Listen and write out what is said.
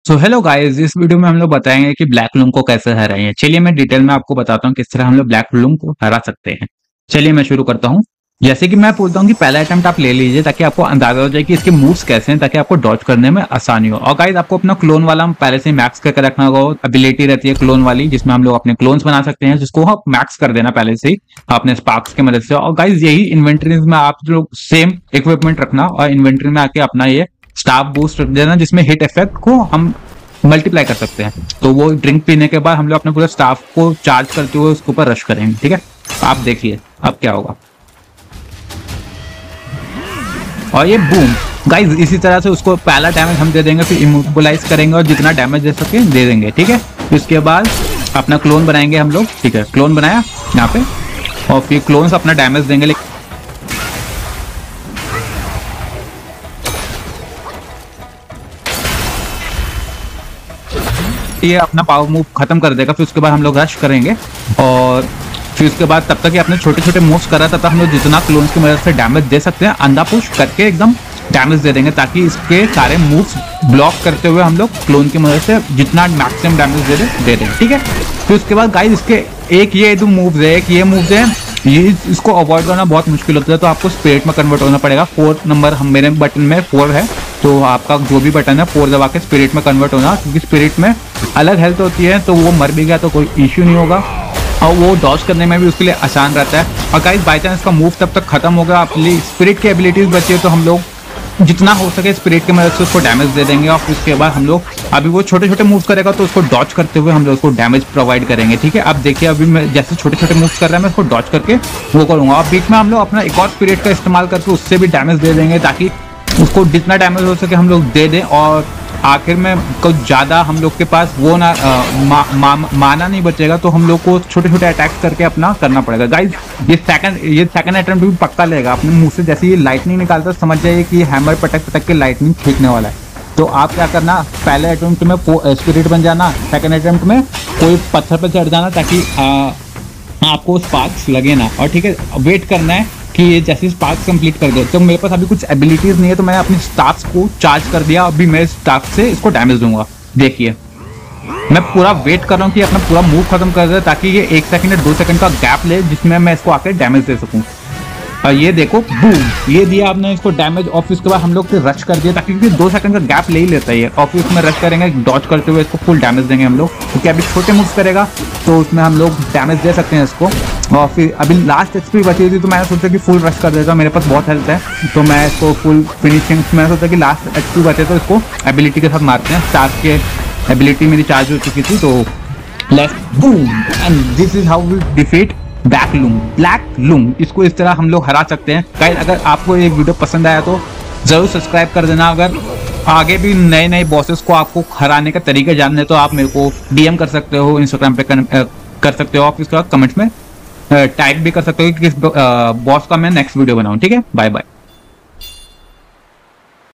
सो hello guys, इस video में हम लोग बताएंगे कि ब्लैक लूम को कैसे हराएं। चलिए मैं डिटेल में आपको बताता हूँ किस तरह हम लोग ब्लैक लूम को हरा सकते हैं। चलिए मैं शुरू करता हूँ। जैसे कि मैं बोलता हूँ कि पहला अटेम्प्ट आप ले लीजिए ताकि आपको अंदाजा हो जाए कि इसके मूव्स कैसे हैं, ताकि आपको डॉज करने में आसानी हो। और गाइस आपको अपना क्लोन वाला पहले से मैक्स करके रखना होगा। एबिलिटी रहती है क्लोन वाली जिसमें हम लोग अपने क्लोन्स बना सकते हैं, जिसको आप मैक्स कर देना पहले से ही अपने स्पार्क्स की मदद से। और गाइस यही इन्वेंटरीज में आप लोग सेम इक्विपमेंट रखना और इन्वेंटरी में आके अपना ये स्टाफ बूस्ट रख देना, जिसमें हिट इफेक्ट को हम मल्टीप्लाई कर सकते हैं। तो वो ड्रिंक पीने के बाद हम लोग अपने पूरे स्टाफ को चार्ज करते हुए उसके ऊपर रश करेंगे। ठीक है, आप देखिए अब क्या होगा। और ये बूम गाइस, इसी तरह से उसको पहला डैमेज हम दे देंगे, फिर इमोबिलाइज करेंगे और जितना डैमेज दे सके दे देंगे। ठीक है, उसके बाद अपना क्लोन बनाएंगे हम लोग। ठीक है, क्लोन बनाया यहाँ पे और फिर क्लोन अपना डैमेज देंगे। ये अपना पावर मूव खत्म कर देगा, फिर उसके बाद हम लोग रश करेंगे और फिर उसके बाद तब तक ये अपने छोटे छोटे मूव्स कर रहा था, तब तक हम लोग जितना क्लोन्स की मदद से डैमेज दे सकते हैं अंधा पुश करके एकदम डैमेज दे देंगे, ताकि इसके सारे मूव्स ब्लॉक करते हुए हम लोग क्लोन की मदद से जितना मैक्सिमम डैमेज दे दें। ठीक है, फिर उसके बाद गाइस इसके एक ये दो मूव्स है, एक ये मूव्स है, ये इसको अवॉइड करना बहुत मुश्किल होता है, तो आपको स्पिरिट में कन्वर्ट होना पड़ेगा। 4 नंबर हम मेरे बटन में 4 है, तो आपका जो भी बटन है 4 दबा के स्पिरिट में कन्वर्ट होना, क्योंकि स्पिरिट में अलग हेल्थ होती है, तो वो मर भी गया तो कोई इश्यू नहीं होगा और वो डॉज करने में भी उसके लिए आसान रहता है। और गाइस बाई चांस का मूव तब तक खत्म होगा, अपनी स्पिरिट की एबिलिटीज बची है, तो हम लोग जितना हो सके स्पिरिट की मदद से उसको डैमेज दे देंगे। और फिर उसके बाद हम लोग अभी वो छोटे छोटे मूव्स करेगा तो उसको डॉज करते हुए हम लोग उसको डैमेज प्रोवाइड करेंगे। ठीक है, अब देखिए अभी मैं जैसे छोटे छोटे मूव्स कर रहा है मैं उसको डॉज करके वो करूंगा और बीच में हम लोग अपना एक और स्पिरिट का इस्तेमाल करके उससे भी डैमेज दे देंगे, ताकि उसको जितना डैमेज हो सके हम लोग दे दें और आखिर में कुछ ज़्यादा हम लोग के पास वो ना माना नहीं बचेगा, तो हम लोग को छोटे छोटे अटैक्स करके अपना करना पड़ेगा। गाइज ये सेकंड अटेम्प्ट भी पक्का लेगा। अपने मुंह से जैसे ये लाइटनिंग निकालता समझ जाइए कि हैमर पटक पटक के लाइटनिंग फेंकने वाला है। तो आप क्या करना, पहले अटेम्प्ट में स्पिरिट बन जाना, सेकंड अटेम्प्ट में कोई पत्थर पर चढ़ जाना ताकि आपको स्पार्क्स लगे ना। और ठीक है, वेट करना है कि ये जैसे स्पार्क्स कंप्लीट कर दे। तो मेरे पास अभी कुछ एबिलिटीज नहीं है, तो मैंने अपने स्टाफ्स को चार्ज कर दिया, अभी मैं स्टाफ से इसको डैमेज दूंगा। देखिए मैं पूरा वेट कर रहा हूँ कि अपना पूरा मूव खत्म कर दे, ताकि ये 1 सेकंड या 2 सेकंड का गैप ले जिसमें मैं इसको आकर डैमेज दे सकूँ। और ये देखो बूम, ये दिया आपने इसको डैमेज। और फिर उसके बाद हम लोग फिर रश कर दिया, ताकि 2 सेकंड का गैप ले ही लेता है। और फिर उसमें रश करेंगे, डॉज करते हुए इसको फुल डैमेज देंगे हम लोग, क्योंकि अभी छोटे मूव्स करेगा तो उसमें हम लोग डैमेज दे सकते हैं इसको। और फिर अभी लास्ट एचपी बची थी तो मैंने सोचा कि फुल रश कर देता, मेरे पास बहुत हेल्थ है, तो मैं इसको फुल फिनिशिंग मैंने सोचा कि लास्ट एचपी बचे तो इसको एबिलिटी के साथ मारते हैं। स्टार्ट के एबिलिटी मेरी चार्ज हो चुकी थी, तो let's boom and this is how we defeat black loom. इसको इस तरह हम लोग हरा सकते हैं। गाइस अगर आपको ये वीडियो पसंद आया तो जरूर सब्सक्राइब कर देना। अगर आगे भी नए नए बॉसेस को आपको हराने का तरीका जानने तो आप मेरे को डीएम कर सकते हो, इंस्टाग्राम पे कर सकते हो, आप इसका कमेंट्स में टाइप भी कर सकते हो कि किस बॉस का मैं नेक्स्ट वीडियो बनाऊं। ठीक है, बाय बाय।